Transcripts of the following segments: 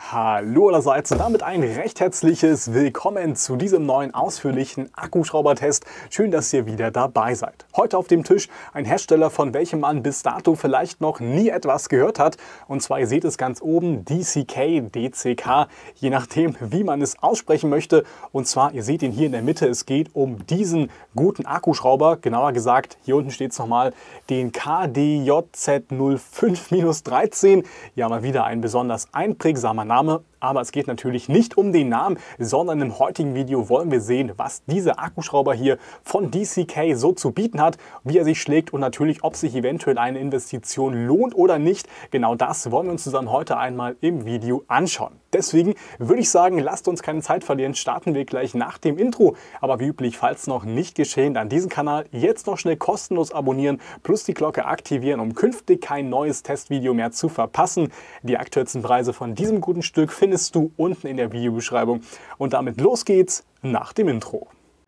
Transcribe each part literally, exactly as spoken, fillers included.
Hallo allerseits und damit ein recht herzliches Willkommen zu diesem neuen ausführlichen Akkuschraubertest. Schön, dass ihr wieder dabei seid. Heute auf dem Tisch ein Hersteller, von welchem man bis dato vielleicht noch nie etwas gehört hat. Und zwar, ihr seht es ganz oben, D C K, D C K, je nachdem, wie man es aussprechen möchte. Und zwar, ihr seht ihn hier in der Mitte, es geht um diesen guten Akkuschrauber. Genauer gesagt, hier unten steht es nochmal, den K D J Z null fünf dreizehn. Ja, mal wieder ein besonders einprägsamer Name. Aber es geht natürlich nicht um den Namen, sondern im heutigen Video wollen wir sehen, was dieser Akkuschrauber hier von D C K so zu bieten hat, wie er sich schlägt und natürlich, ob sich eventuell eine Investition lohnt oder nicht. Genau das wollen wir uns zusammen heute einmal im Video anschauen. Deswegen würde ich sagen, lasst uns keine Zeit verlieren, starten wir gleich nach dem Intro. Aber wie üblich, falls noch nicht geschehen, dann diesen Kanal jetzt noch schnell kostenlos abonnieren, plus die Glocke aktivieren, um künftig kein neues Testvideo mehr zu verpassen. Die aktuellsten Preise von diesem guten Stück findest du unten in der Videobeschreibung. Und damit los geht's nach dem Intro.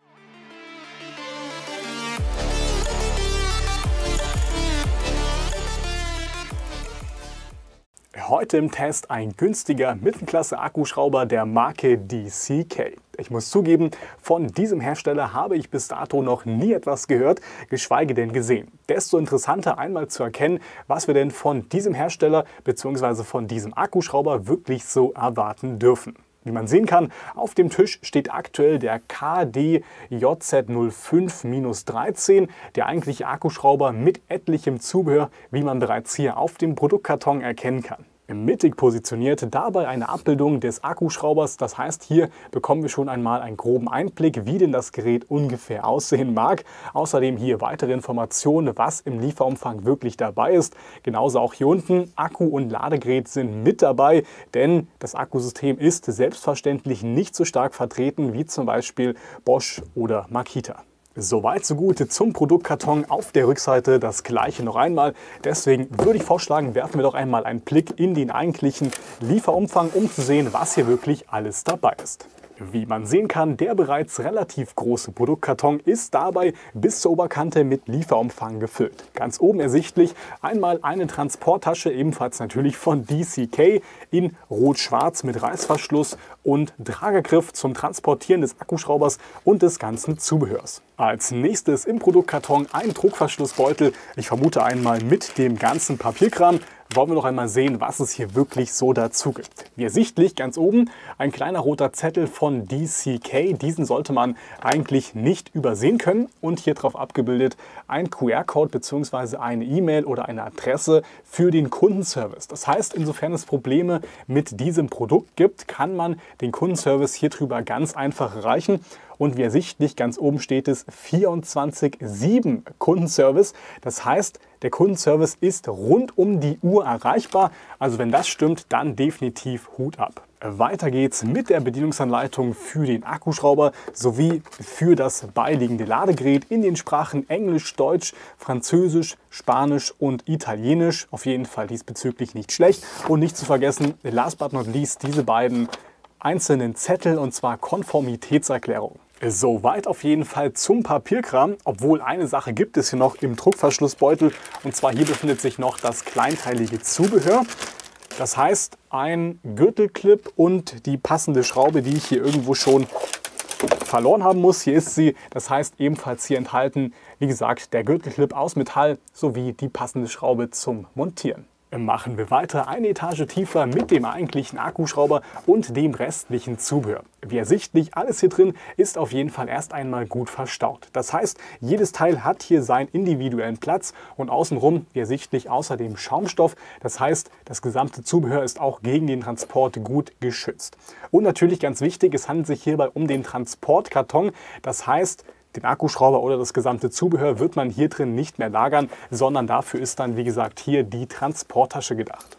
Heute im Test ein günstiger Mittelklasse-Akkuschrauber der Marke D C K. Ich muss zugeben, von diesem Hersteller habe ich bis dato noch nie etwas gehört, geschweige denn gesehen. Desto interessanter einmal zu erkennen, was wir denn von diesem Hersteller bzw. von diesem Akkuschrauber wirklich so erwarten dürfen. Wie man sehen kann, auf dem Tisch steht aktuell der K D J Z null fünf dreizehn, der eigentliche Akkuschrauber mit etlichem Zubehör, wie man bereits hier auf dem Produktkarton erkennen kann. Mittig positioniert, dabei eine Abbildung des Akkuschraubers. Das heißt, hier bekommen wir schon einmal einen groben Einblick, wie denn das Gerät ungefähr aussehen mag. Außerdem hier weitere Informationen, was im Lieferumfang wirklich dabei ist. Genauso auch hier unten, Akku und Ladegerät sind mit dabei, denn das Akkusystem ist selbstverständlich nicht so stark vertreten wie zum Beispiel Bosch oder Makita. Soweit so gut zum Produktkarton. Auf der Rückseite das gleiche noch einmal. Deswegen würde ich vorschlagen, werfen wir doch einmal einen Blick in den eigentlichen Lieferumfang, um zu sehen, was hier wirklich alles dabei ist. Wie man sehen kann, der bereits relativ große Produktkarton ist dabei bis zur Oberkante mit Lieferumfang gefüllt. Ganz oben ersichtlich einmal eine Transporttasche, ebenfalls natürlich von D C K, in rot-schwarz mit Reißverschluss und Tragegriff zum Transportieren des Akkuschraubers und des ganzen Zubehörs. Als nächstes im Produktkarton ein Druckverschlussbeutel, ich vermute einmal mit dem ganzen Papierkram. Wollen wir noch einmal sehen, was es hier wirklich so dazu gibt. Wie ersichtlich ganz oben ein kleiner roter Zettel von D C K. Diesen sollte man eigentlich nicht übersehen können. Und hier drauf abgebildet ein Q R-Code bzw. eine E-Mail oder eine Adresse für den Kundenservice. Das heißt, insofern es Probleme mit diesem Produkt gibt, kann man den Kundenservice hier drüber ganz einfach erreichen. Und wie ersichtlich ganz oben steht es vierundzwanzig sieben Kundenservice. Das heißt, der Kundenservice ist rund um die Uhr erreichbar. Also wenn das stimmt, dann definitiv Hut ab. Weiter geht's mit der Bedienungsanleitung für den Akkuschrauber sowie für das beiliegende Ladegerät in den Sprachen Englisch, Deutsch, Französisch, Spanisch und Italienisch. Auf jeden Fall diesbezüglich nicht schlecht. Und nicht zu vergessen, last but not least, diese beiden einzelnen Zettel, und zwar Konformitätserklärung. Soweit auf jeden Fall zum Papierkram, obwohl eine Sache gibt es hier noch im Druckverschlussbeutel, und zwar hier befindet sich noch das kleinteilige Zubehör. Das heißt, ein Gürtelclip und die passende Schraube, die ich hier irgendwo schon verloren haben muss. Hier ist sie, das heißt ebenfalls hier enthalten, wie gesagt, der Gürtelclip aus Metall sowie die passende Schraube zum Montieren. Machen wir weiter eine Etage tiefer mit dem eigentlichen Akkuschrauber und dem restlichen Zubehör. Wie ersichtlich, alles hier drin ist auf jeden Fall erst einmal gut verstaut. Das heißt, jedes Teil hat hier seinen individuellen Platz und außenrum, wie ersichtlich, außerdem Schaumstoff. Das heißt, das gesamte Zubehör ist auch gegen den Transport gut geschützt. Und natürlich ganz wichtig, es handelt sich hierbei um den Transportkarton. Das heißt, den Akkuschrauber oder das gesamte Zubehör wird man hier drin nicht mehr lagern, sondern dafür ist dann, wie gesagt, hier die Transporttasche gedacht.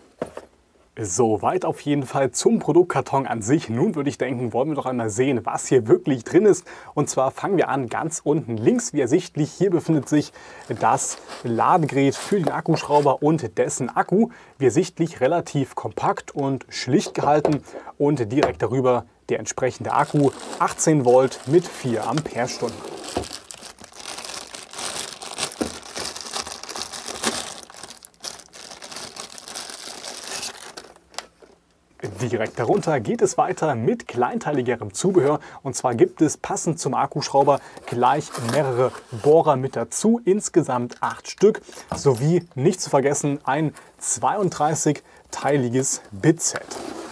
Soweit auf jeden Fall zum Produktkarton an sich. Nun würde ich denken, wollen wir doch einmal sehen, was hier wirklich drin ist. Und zwar fangen wir an ganz unten links, wie ersichtlich. Hier befindet sich das Ladegerät für den Akkuschrauber und dessen Akku. Wie ersichtlich relativ kompakt und schlicht gehalten und direkt darüber der entsprechende Akku, achtzehn Volt mit vier Ampere-Stunden. Direkt darunter geht es weiter mit kleinteiligerem Zubehör, und zwar gibt es passend zum Akkuschrauber gleich mehrere Bohrer mit dazu, insgesamt acht Stück, sowie nicht zu vergessen ein zweiunddreißig-teiliges Bitset.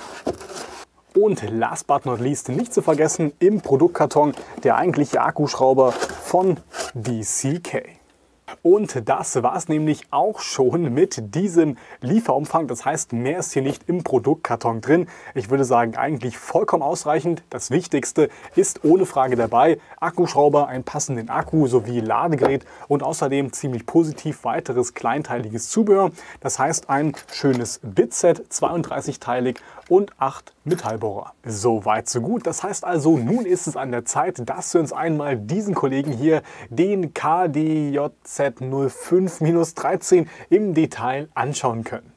Und last but not least nicht zu vergessen im Produktkarton der eigentliche Akkuschrauber von D C K. Und das war es nämlich auch schon mit diesem Lieferumfang. Das heißt, mehr ist hier nicht im Produktkarton drin. Ich würde sagen, eigentlich vollkommen ausreichend. Das Wichtigste ist ohne Frage dabei. Akkuschrauber, einen passenden Akku sowie Ladegerät und außerdem ziemlich positiv weiteres kleinteiliges Zubehör. Das heißt, ein schönes Bitset, zweiunddreißig-teilig und acht Metallbohrer. So weit, so gut. Das heißt also, nun ist es an der Zeit, dass wir uns einmal diesen Kollegen hier, den K D J Z null fünf dreizehn, im Detail anschauen können.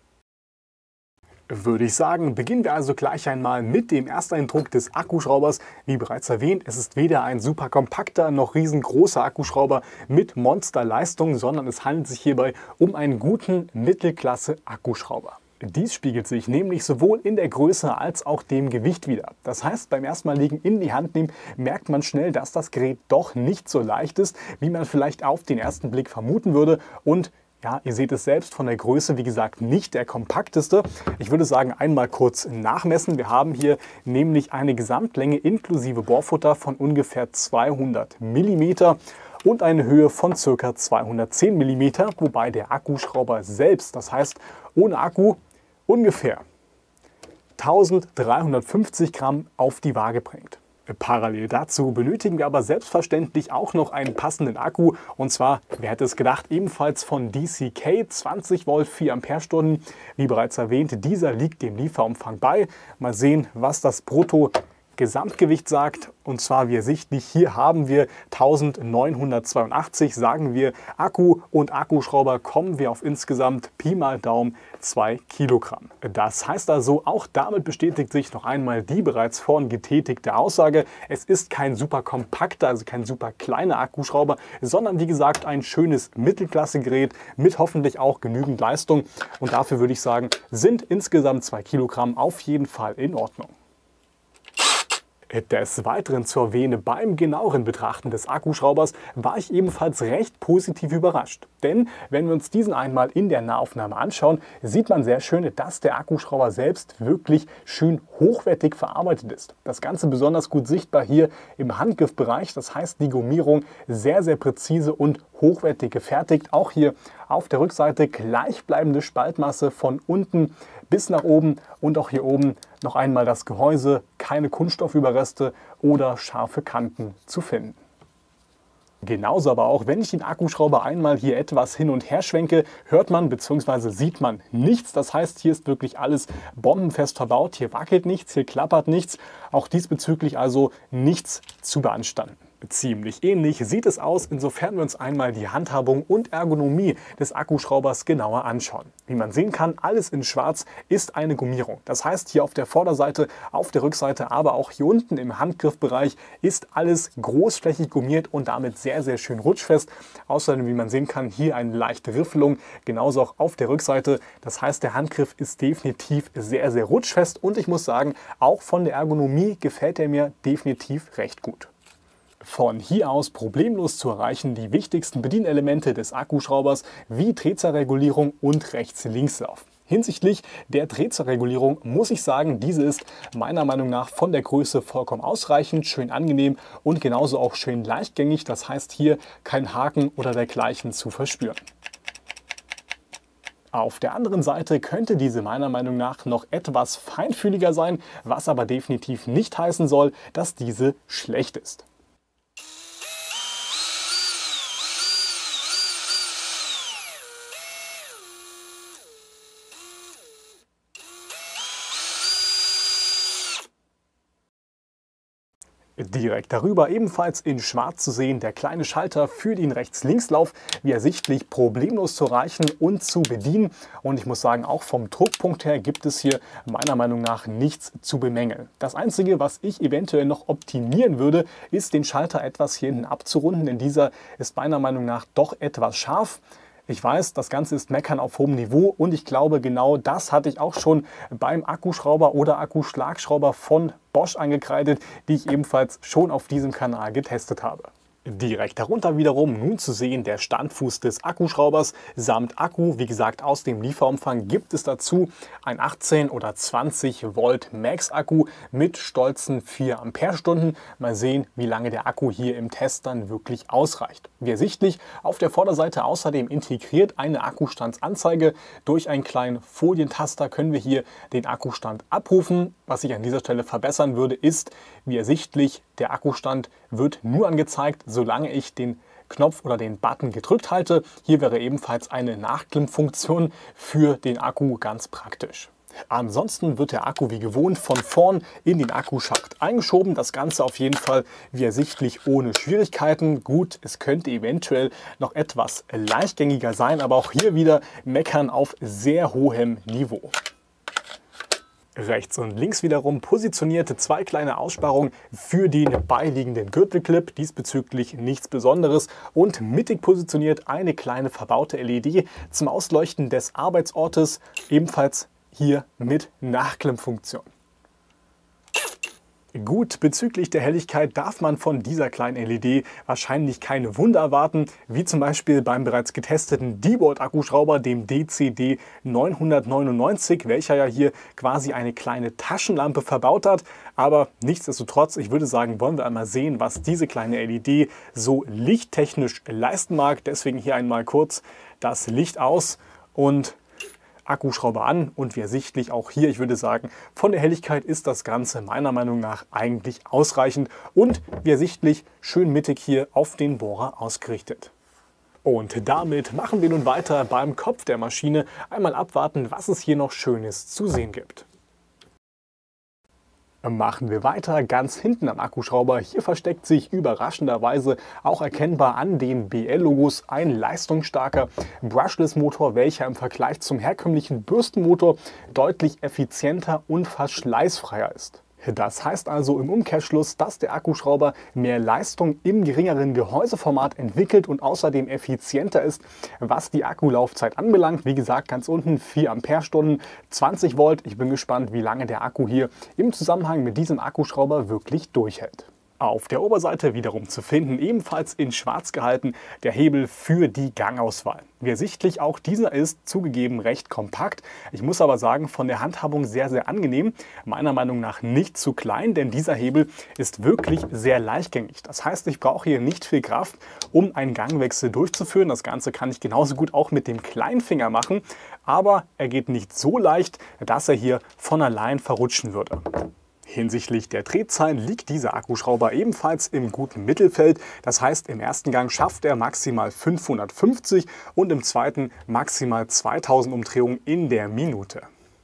Würde ich sagen, beginnen wir also gleich einmal mit dem Ersteindruck des Akkuschraubers. Wie bereits erwähnt, es ist weder ein super kompakter noch riesengroßer Akkuschrauber mit Monsterleistung, sondern es handelt sich hierbei um einen guten Mittelklasse-Akkuschrauber. Dies spiegelt sich nämlich sowohl in der Größe als auch dem Gewicht wider. Das heißt, beim erstmaligen in die Hand nehmen merkt man schnell, dass das Gerät doch nicht so leicht ist, wie man vielleicht auf den ersten Blick vermuten würde. Und ja, ihr seht es selbst, von der Größe, wie gesagt, nicht der kompakteste. Ich würde sagen, einmal kurz nachmessen. Wir haben hier nämlich eine Gesamtlänge inklusive Bohrfutter von ungefähr zweihundert Millimeter. Und eine Höhe von ca. zweihundertzehn Millimeter, wobei der Akkuschrauber selbst, das heißt ohne Akku, ungefähr eintausenddreihundertfünfzig Gramm auf die Waage bringt. Parallel dazu benötigen wir aber selbstverständlich auch noch einen passenden Akku, und zwar, wer hätte es gedacht, ebenfalls von D C K, zwanzig Volt, vier Ampere-Stunden. Wie bereits erwähnt, dieser liegt dem Lieferumfang bei. Mal sehen, was das Brutto Gesamtgewicht sagt, und zwar wie ersichtlich, hier haben wir eintausendneunhundertzweiundachtzig, sagen wir Akku und Akkuschrauber, kommen wir auf insgesamt Pi mal Daumen zwei Kilogramm. Das heißt also, auch damit bestätigt sich noch einmal die bereits vorhin getätigte Aussage, es ist kein super kompakter, also kein super kleiner Akkuschrauber, sondern wie gesagt ein schönes Mittelklasse-Gerät mit hoffentlich auch genügend Leistung, und dafür würde ich sagen, sind insgesamt zwei Kilogramm auf jeden Fall in Ordnung. Des Weiteren zu erwähnen, beim genaueren Betrachten des Akkuschraubers war ich ebenfalls recht positiv überrascht. Denn wenn wir uns diesen einmal in der Nahaufnahme anschauen, sieht man sehr schön, dass der Akkuschrauber selbst wirklich schön hochwertig verarbeitet ist. Das Ganze besonders gut sichtbar hier im Handgriffbereich, das heißt die Gummierung sehr, sehr präzise und hochwertig gefertigt. Auch hier auf der Rückseite gleichbleibende Spaltmasse von unten bis nach oben, und auch hier oben noch einmal das Gehäuse, keine Kunststoffüberreste oder scharfe Kanten zu finden. Genauso aber auch, wenn ich den Akkuschrauber einmal hier etwas hin und her schwenke, hört man bzw. sieht man nichts. Das heißt, hier ist wirklich alles bombenfest verbaut, hier wackelt nichts, hier klappert nichts, auch diesbezüglich also nichts zu beanstanden. Ziemlich ähnlich sieht es aus, insofern wir uns einmal die Handhabung und Ergonomie des Akkuschraubers genauer anschauen. Wie man sehen kann, alles in Schwarz ist eine Gummierung. Das heißt, hier auf der Vorderseite, auf der Rückseite, aber auch hier unten im Handgriffbereich ist alles großflächig gummiert und damit sehr, sehr schön rutschfest. Außerdem, wie man sehen kann, hier eine leichte Riffelung, genauso auch auf der Rückseite. Das heißt, der Handgriff ist definitiv sehr, sehr rutschfest, und ich muss sagen, auch von der Ergonomie gefällt er mir definitiv recht gut. Von hier aus problemlos zu erreichen die wichtigsten Bedienelemente des Akkuschraubers wie Drehzahlregulierung und Rechts-Links-Lauf. Hinsichtlich der Drehzahlregulierung muss ich sagen, diese ist meiner Meinung nach von der Größe vollkommen ausreichend, schön angenehm und genauso auch schön leichtgängig. Das heißt, hier kein Haken oder dergleichen zu verspüren. Auf der anderen Seite könnte diese meiner Meinung nach noch etwas feinfühliger sein, was aber definitiv nicht heißen soll, dass diese schlecht ist. Direkt darüber ebenfalls in Schwarz zu sehen der kleine Schalter für den Rechts-Links-Lauf, wie ersichtlich problemlos zu erreichen und zu bedienen. Und ich muss sagen, auch vom Druckpunkt her gibt es hier meiner Meinung nach nichts zu bemängeln. Das Einzige, was ich eventuell noch optimieren würde, ist den Schalter etwas hier hinten abzurunden, denn dieser ist meiner Meinung nach doch etwas scharf. Ich weiß, das Ganze ist Meckern auf hohem Niveau und ich glaube, genau das hatte ich auch schon beim Akkuschrauber oder Akkuschlagschrauber von Bosch angekreidet, die ich ebenfalls schon auf diesem Kanal getestet habe. Direkt darunter wiederum nun zu sehen der Standfuß des Akkuschraubers samt Akku. Wie gesagt, aus dem Lieferumfang gibt es dazu ein achtzehn oder zwanzig Volt Max Akku mit stolzen vier Ampere-Stunden. Mal sehen, wie lange der Akku hier im Test dann wirklich ausreicht. Wie ersichtlich, auf der Vorderseite außerdem integriert eine Akkustandsanzeige. Durch einen kleinen Folientaster können wir hier den Akkustand abrufen. Was ich an dieser Stelle verbessern würde, ist, wie ersichtlich, der Akkustand wird nur angezeigt, solange ich den Knopf oder den Button gedrückt halte. Hier wäre ebenfalls eine Nachklimmfunktion für den Akku ganz praktisch. Ansonsten wird der Akku wie gewohnt von vorn in den Akkuschacht eingeschoben. Das Ganze auf jeden Fall wie ersichtlich ohne Schwierigkeiten. Gut, es könnte eventuell noch etwas leichtgängiger sein, aber auch hier wieder Meckern auf sehr hohem Niveau. Rechts und links wiederum positionierte zwei kleine Aussparungen für den beiliegenden Gürtelclip, diesbezüglich nichts Besonderes, und mittig positioniert eine kleine verbaute L E D zum Ausleuchten des Arbeitsortes, ebenfalls hier mit Nachklimmfunktion. Gut, bezüglich der Helligkeit darf man von dieser kleinen L E D wahrscheinlich keine Wunder erwarten, wie zum Beispiel beim bereits getesteten Diebold-Akkuschrauber, dem D C D neunhundertneunundneunzig, welcher ja hier quasi eine kleine Taschenlampe verbaut hat. Aber nichtsdestotrotz, ich würde sagen, wollen wir einmal sehen, was diese kleine L E D so lichttechnisch leisten mag. Deswegen hier einmal kurz das Licht aus und Akkuschrauber an, und wie ersichtlich auch hier, ich würde sagen, von der Helligkeit ist das Ganze meiner Meinung nach eigentlich ausreichend und wie ersichtlich schön mittig hier auf den Bohrer ausgerichtet. Und damit machen wir nun weiter beim Kopf der Maschine. Einmal abwarten, was es hier noch Schönes zu sehen gibt. Machen wir weiter ganz hinten am Akkuschrauber. Hier versteckt sich überraschenderweise auch erkennbar an den B L-Logos ein leistungsstarker Brushless-Motor, welcher im Vergleich zum herkömmlichen Bürstenmotor deutlich effizienter und verschleißfreier ist. Das heißt also im Umkehrschluss, dass der Akkuschrauber mehr Leistung im geringeren Gehäuseformat entwickelt und außerdem effizienter ist, was die Akkulaufzeit anbelangt. Wie gesagt, ganz unten vier Ampere-Stunden, zwanzig Volt. Ich bin gespannt, wie lange der Akku hier im Zusammenhang mit diesem Akkuschrauber wirklich durchhält. Auf der Oberseite wiederum zu finden, ebenfalls in schwarz gehalten, der Hebel für die Gangauswahl. Wie ersichtlich, auch dieser ist zugegeben recht kompakt. Ich muss aber sagen, von der Handhabung sehr, sehr angenehm. Meiner Meinung nach nicht zu klein, denn dieser Hebel ist wirklich sehr leichtgängig. Das heißt, ich brauche hier nicht viel Kraft, um einen Gangwechsel durchzuführen. Das Ganze kann ich genauso gut auch mit dem Kleinfinger machen, aber er geht nicht so leicht, dass er hier von allein verrutschen würde. Hinsichtlich der Drehzahlen liegt dieser Akkuschrauber ebenfalls im guten Mittelfeld. Das heißt, im ersten Gang schafft er maximal fünfhundertfünfzig und im zweiten maximal zweitausend Umdrehungen in der Minute.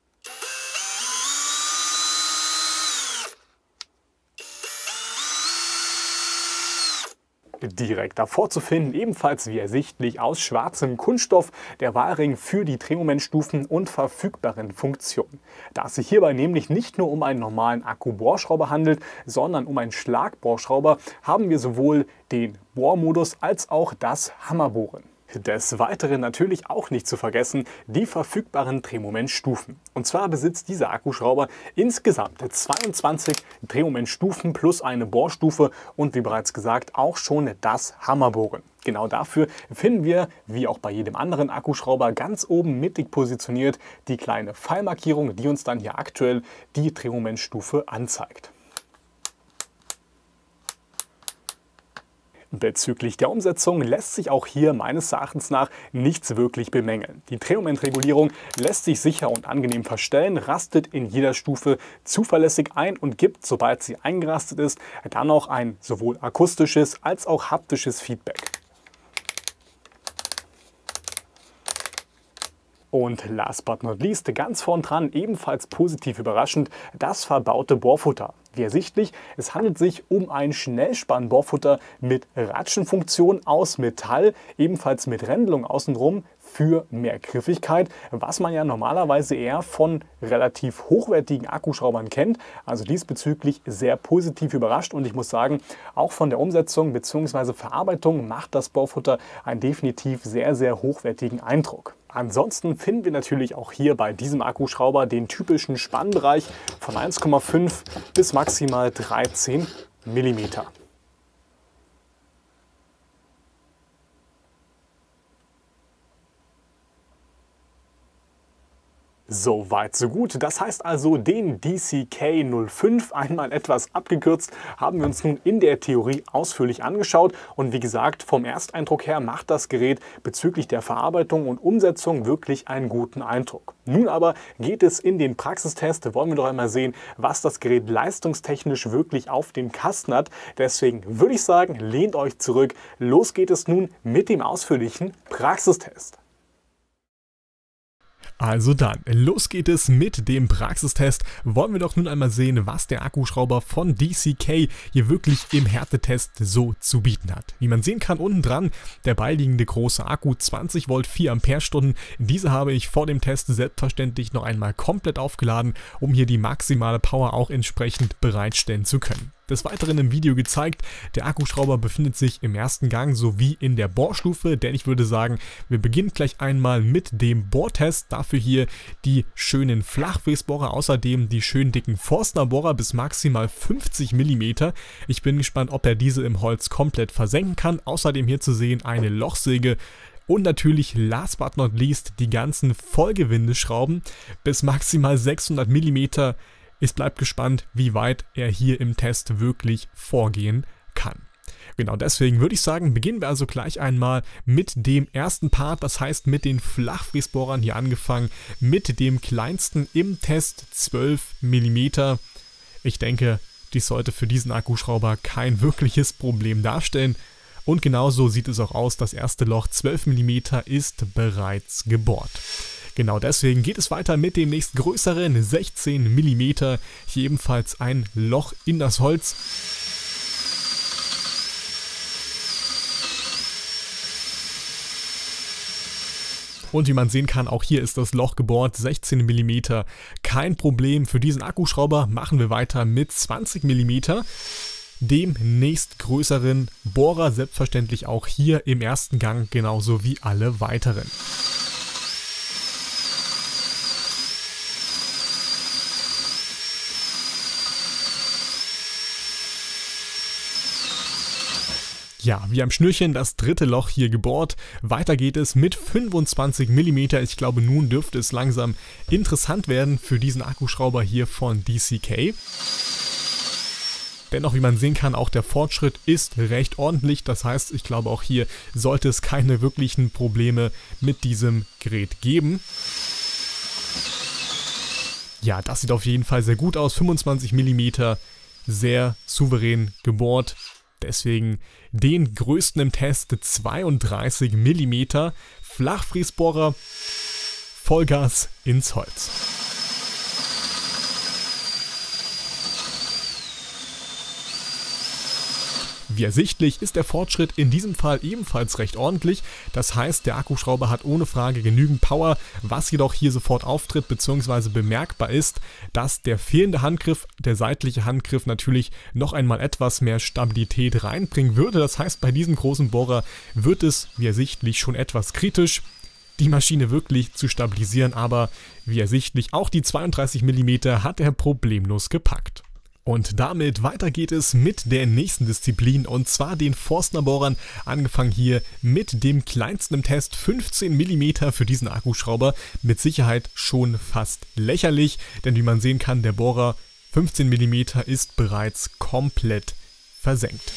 Direkt davor zu finden, ebenfalls wie ersichtlich aus schwarzem Kunststoff, der Wahlring für die Drehmomentstufen und verfügbaren Funktionen. Da es sich hierbei nämlich nicht nur um einen normalen Akku-Bohrschrauber handelt, sondern um einen Schlagbohrschrauber, haben wir sowohl den Bohrmodus als auch das Hammerbohren. Des Weiteren natürlich auch nicht zu vergessen die verfügbaren Drehmomentstufen. Und zwar besitzt dieser Akkuschrauber insgesamt zweiundzwanzig Drehmomentstufen plus eine Bohrstufe und wie bereits gesagt auch schon das Hammerbohren. Genau dafür finden wir, wie auch bei jedem anderen Akkuschrauber, ganz oben mittig positioniert die kleine Pfeilmarkierung, die uns dann hier aktuell die Drehmomentstufe anzeigt. Bezüglich der Umsetzung lässt sich auch hier meines Erachtens nach nichts wirklich bemängeln. Die Drehmomentregulierung lässt sich sicher und angenehm verstellen, rastet in jeder Stufe zuverlässig ein und gibt, sobald sie eingerastet ist, dann auch ein sowohl akustisches als auch haptisches Feedback. Und last but not least, ganz vorn dran, ebenfalls positiv überraschend, das verbaute Bohrfutter. Wie ersichtlich, es handelt sich um ein Schnellspann-Bohrfutter mit Ratschenfunktion aus Metall, ebenfalls mit Rändelung außenrum für mehr Griffigkeit, was man ja normalerweise eher von relativ hochwertigen Akkuschraubern kennt. Also diesbezüglich sehr positiv überrascht und ich muss sagen, auch von der Umsetzung bzw. Verarbeitung macht das Bohrfutter einen definitiv sehr, sehr hochwertigen Eindruck. Ansonsten finden wir natürlich auch hier bei diesem Akkuschrauber den typischen Spannbereich von eins Komma fünf bis maximal dreizehn Millimeter. So weit, so gut. Das heißt also, den D C K null fünf, einmal etwas abgekürzt, haben wir uns nun in der Theorie ausführlich angeschaut. Und wie gesagt, vom Ersteindruck her macht das Gerät bezüglich der Verarbeitung und Umsetzung wirklich einen guten Eindruck. Nun aber geht es in den Praxistest. Wollen wir doch einmal sehen, was das Gerät leistungstechnisch wirklich auf dem Kasten hat. Deswegen würde ich sagen, lehnt euch zurück. Los geht es nun mit dem ausführlichen Praxistest. Also dann, los geht es mit dem Praxistest. Wollen wir doch nun einmal sehen, was der Akkuschrauber von D C K hier wirklich im Härtetest so zu bieten hat. Wie man sehen kann, unten dran der beiliegende große Akku, zwanzig Volt, vier Ampere-Stunden. Diese habe ich vor dem Test selbstverständlich noch einmal komplett aufgeladen, um hier die maximale Power auch entsprechend bereitstellen zu können. Des Weiteren im Video gezeigt, der Akkuschrauber befindet sich im ersten Gang sowie in der Bohrstufe, denn ich würde sagen, wir beginnen gleich einmal mit dem Bohrtest. Dafür hier die schönen Flachfräsbohrer, außerdem die schönen dicken Forstner-Bohrer bis maximal fünfzig Millimeter. Ich bin gespannt, ob er diese im Holz komplett versenken kann. Außerdem hier zu sehen eine Lochsäge. Und natürlich, last but not least, die ganzen Vollgewindeschrauben bis maximal sechshundert Millimeter. Es bleibt gespannt, wie weit er hier im Test wirklich vorgehen kann. Genau deswegen würde ich sagen, beginnen wir also gleich einmal mit dem ersten Part, das heißt mit den Flachfräsbohrern, hier angefangen mit dem kleinsten im Test, zwölf Millimeter. Ich denke, dies sollte für diesen Akkuschrauber kein wirkliches Problem darstellen. Und genauso sieht es auch aus, das erste Loch, zwölf Millimeter, ist bereits gebohrt. Genau deswegen geht es weiter mit dem nächstgrößeren, sechzehn Millimeter, hier ebenfalls ein Loch in das Holz. Und wie man sehen kann, auch hier ist das Loch gebohrt, sechzehn Millimeter, kein Problem. Für diesen Akkuschrauber machen wir weiter mit zwanzig Millimeter. Dem nächstgrößeren Bohrer, selbstverständlich auch hier im ersten Gang, genauso wie alle weiteren. Ja, wie am Schnürchen das dritte Loch hier gebohrt. Weiter geht es mit fünfundzwanzig Millimeter. Ich glaube, nun dürfte es langsam interessant werden für diesen Akkuschrauber hier von D C K. Dennoch, wie man sehen kann, auch der Fortschritt ist recht ordentlich. Das heißt, ich glaube, auch hier sollte es keine wirklichen Probleme mit diesem Gerät geben. Ja, das sieht auf jeden Fall sehr gut aus. fünfundzwanzig Millimeter, sehr souverän gebohrt. Deswegen den größten im Test, zweiunddreißig Millimeter, Flachfräsbohrer, Vollgas ins Holz. Wie ersichtlich ist der Fortschritt in diesem Fall ebenfalls recht ordentlich. Das heißt, der Akkuschrauber hat ohne Frage genügend Power. Was jedoch hier sofort auftritt bzw. bemerkbar ist, dass der fehlende Handgriff, der seitliche Handgriff natürlich noch einmal etwas mehr Stabilität reinbringen würde. Das heißt, bei diesem großen Bohrer wird es, wie ersichtlich, schon etwas kritisch, die Maschine wirklich zu stabilisieren. Aber wie ersichtlich, auch die zweiunddreißig Millimeter hat er problemlos gepackt. Und damit weiter geht es mit der nächsten Disziplin, und zwar den Forstner-Bohrern, angefangen hier mit dem kleinsten im Test, fünfzehn Millimeter für diesen Akkuschrauber, mit Sicherheit schon fast lächerlich, denn wie man sehen kann, der Bohrer fünfzehn Millimeter ist bereits komplett versenkt.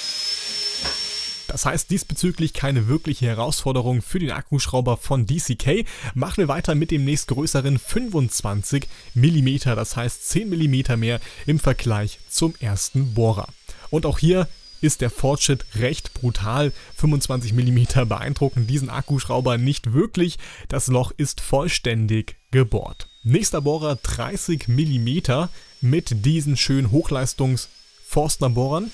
Das heißt diesbezüglich keine wirkliche Herausforderung für den Akkuschrauber von D C K. Machen wir weiter mit dem nächstgrößeren, fünfundzwanzig Millimeter, das heißt zehn Millimeter mehr im Vergleich zum ersten Bohrer. Und auch hier ist der Fortschritt recht brutal. fünfundzwanzig Millimeter beeindrucken diesen Akkuschrauber nicht wirklich. Das Loch ist vollständig gebohrt. Nächster Bohrer, dreißig Millimeter. mit diesen schönen Hochleistungs-Forstner-Bohrern.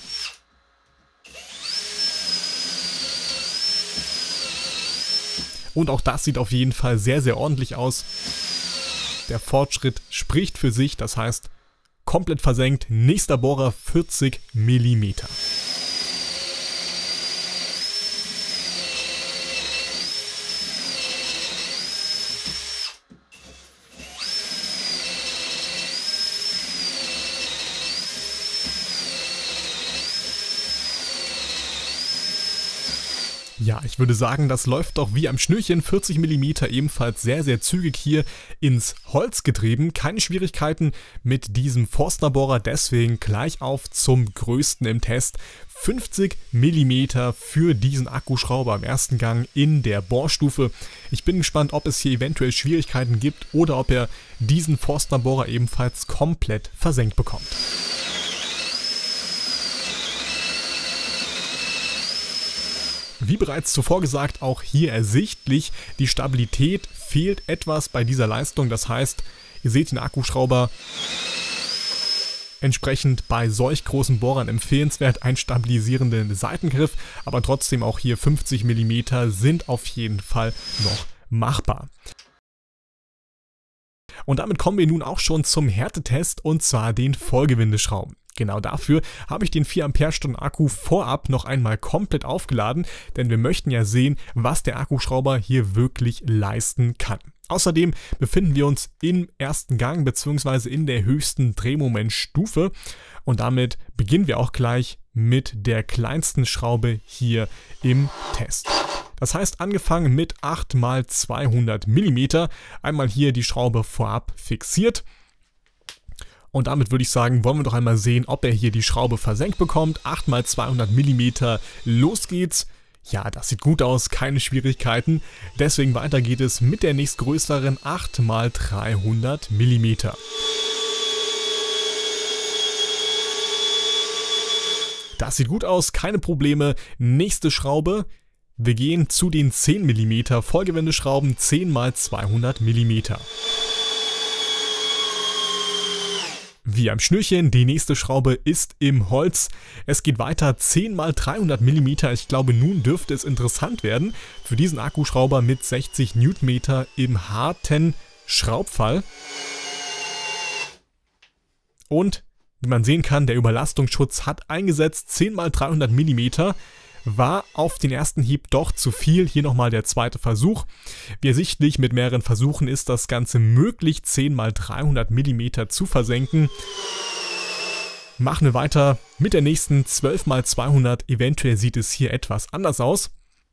Und auch das sieht auf jeden Fall sehr, sehr ordentlich aus. Der Fortschritt spricht für sich, das heißt komplett versenkt. Nächster Bohrer vierzig Millimeter. Ja, ich würde sagen, das läuft doch wie am Schnürchen, vierzig Millimeter ebenfalls sehr, sehr zügig hier ins Holz getrieben. Keine Schwierigkeiten mit diesem Forstner-Bohrer, deswegen gleich auf zum größten im Test. fünfzig Millimeter für diesen Akkuschrauber im ersten Gang in der Bohrstufe. Ich bin gespannt, ob es hier eventuell Schwierigkeiten gibt oder ob er diesen Forstner-Bohrer ebenfalls komplett versenkt bekommt. Wie bereits zuvor gesagt, auch hier ersichtlich, die Stabilität fehlt etwas bei dieser Leistung. Das heißt, ihr seht den Akkuschrauber entsprechend bei solch großen Bohrern empfehlenswert, einen stabilisierenden Seitengriff, aber trotzdem auch hier fünfzig Millimeter sind auf jeden Fall noch machbar. Und damit kommen wir nun auch schon zum Härtetest, und zwar den Vollgewindeschrauben. Genau dafür habe ich den vier Ampere-Stunden Akku vorab noch einmal komplett aufgeladen, denn wir möchten ja sehen, was der Akkuschrauber hier wirklich leisten kann. Außerdem befinden wir uns im ersten Gang bzw. in der höchsten Drehmomentstufe, und damit beginnen wir auch gleich mit der kleinsten Schraube hier im Test. Das heißt, angefangen mit acht mal zweihundert Millimeter, einmal hier die Schraube vorab fixiert. Und damit würde ich sagen, wollen wir doch einmal sehen, ob er hier die Schraube versenkt bekommt. acht mal zweihundert Millimeter, los geht's. Ja, das sieht gut aus, keine Schwierigkeiten. Deswegen weiter geht es mit der nächstgrößeren acht mal dreihundert Millimeter. Das sieht gut aus, keine Probleme. Nächste Schraube. Wir gehen zu den zehn Millimeter Vollgewindeschrauben, zehn mal zweihundert Millimeter. Wie am Schnürchen, die nächste Schraube ist im Holz. Es geht weiter, zehn mal dreihundert Millimeter. Ich glaube, nun dürfte es interessant werden für diesen Akkuschrauber mit sechzig Newtonmeter im harten Schraubfall. Und wie man sehen kann, der Überlastungsschutz hat eingesetzt. zehn mal dreihundert Millimeter war auf den ersten Hieb doch zu viel. Hier nochmal der zweite Versuch. Wie ersichtlich, mit mehreren Versuchen ist das Ganze möglich, zehn mal dreihundert Millimeter zu versenken. Machen wir weiter mit der nächsten zwölf mal zweihundert. Eventuell sieht es hier etwas anders aus.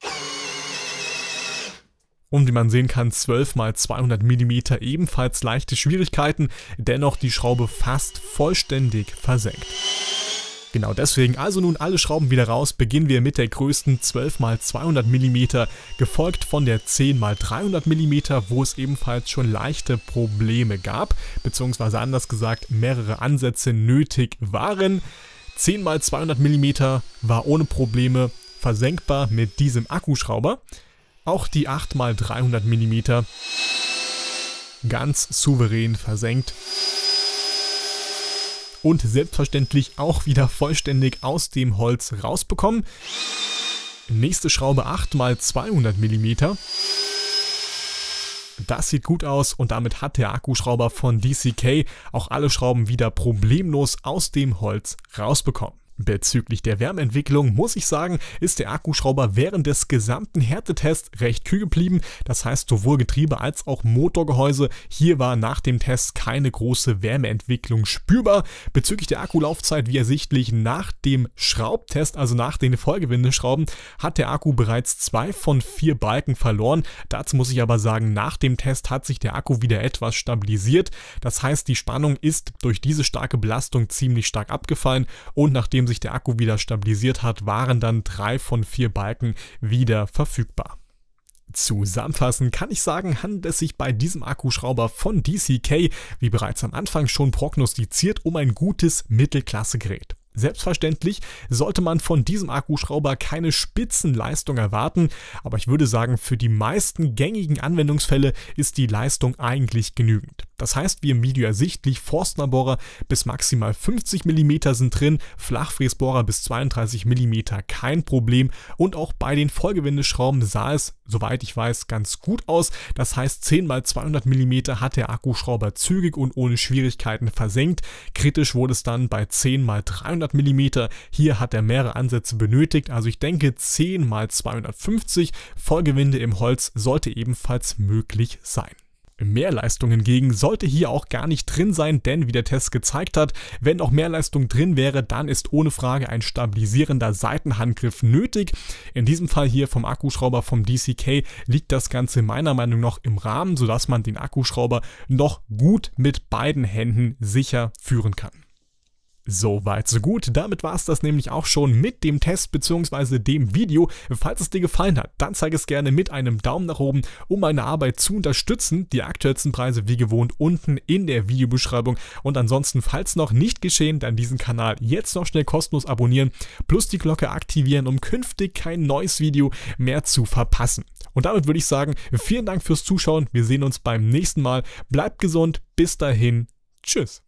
Und wie man sehen kann, zwölf mal zweihundert Millimeter, ebenfalls leichte Schwierigkeiten, dennoch die Schraube fast vollständig versenkt. Genau deswegen, also nun alle Schrauben wieder raus, beginnen wir mit der größten zwölf mal zweihundert Millimeter, gefolgt von der zehn mal dreihundert Millimeter, wo es ebenfalls schon leichte Probleme gab, beziehungsweise anders gesagt, mehrere Ansätze nötig waren. zehn mal zweihundert Millimeter war ohne Probleme versenkbar mit diesem Akkuschrauber. Auch die acht mal dreihundert Millimeter ganz souverän versenkt. Und selbstverständlich auch wieder vollständig aus dem Holz rausbekommen. Nächste Schraube acht mal zweihundert Millimeter. Das sieht gut aus, und damit hat der Akkuschrauber von D C K auch alle Schrauben wieder problemlos aus dem Holz rausbekommen. Bezüglich der Wärmeentwicklung muss ich sagen, ist der Akkuschrauber während des gesamten Härtetests recht kühl geblieben. Das heißt, sowohl Getriebe als auch Motorgehäuse. Hier war nach dem Test keine große Wärmeentwicklung spürbar. Bezüglich der Akkulaufzeit, wie ersichtlich, nach dem Schraubtest, also nach den Vollgewindeschrauben, hat der Akku bereits zwei von vier Balken verloren. Dazu muss ich aber sagen, nach dem Test hat sich der Akku wieder etwas stabilisiert. Das heißt, die Spannung ist durch diese starke Belastung ziemlich stark abgefallen, und nachdem sich der Akku wieder stabilisiert hat, waren dann drei von vier Balken wieder verfügbar. Zusammenfassend kann ich sagen, handelt es sich bei diesem Akkuschrauber von D C K, wie bereits am Anfang schon prognostiziert, um ein gutes Mittelklasse-Gerät. Selbstverständlich sollte man von diesem Akkuschrauber keine Spitzenleistung erwarten, aber ich würde sagen, für die meisten gängigen Anwendungsfälle ist die Leistung eigentlich genügend. Das heißt, wie im Video ersichtlich, Forstnerbohrer bis maximal fünfzig Millimeter sind drin, Flachfräsbohrer bis zweiunddreißig Millimeter kein Problem und auch bei den Vollgewindeschrauben sah es, soweit ich weiß, ganz gut aus. Das heißt, zehn mal zweihundert Millimeter hat der Akkuschrauber zügig und ohne Schwierigkeiten versenkt. Kritisch wurde es dann bei zehn mal dreihundert Millimeter. Hier hat er mehrere Ansätze benötigt, also ich denke zehn mal zweihundertfünfzig Vollgewinde im Holz sollte ebenfalls möglich sein. Mehrleistung hingegen sollte hier auch gar nicht drin sein, denn wie der Test gezeigt hat, wenn noch Mehrleistung drin wäre, dann ist ohne Frage ein stabilisierender Seitenhandgriff nötig. In diesem Fall hier vom Akkuschrauber vom D C K liegt das Ganze meiner Meinung nach im Rahmen, sodass man den Akkuschrauber noch gut mit beiden Händen sicher führen kann. So weit, so gut. Damit war es das nämlich auch schon mit dem Test bzw. dem Video. Falls es dir gefallen hat, dann zeige es gerne mit einem Daumen nach oben, um meine Arbeit zu unterstützen. Die aktuellsten Preise wie gewohnt unten in der Videobeschreibung. Und ansonsten, falls noch nicht geschehen, dann diesen Kanal jetzt noch schnell kostenlos abonnieren, plus die Glocke aktivieren, um künftig kein neues Video mehr zu verpassen. Und damit würde ich sagen, vielen Dank fürs Zuschauen. Wir sehen uns beim nächsten Mal. Bleibt gesund. Bis dahin. Tschüss.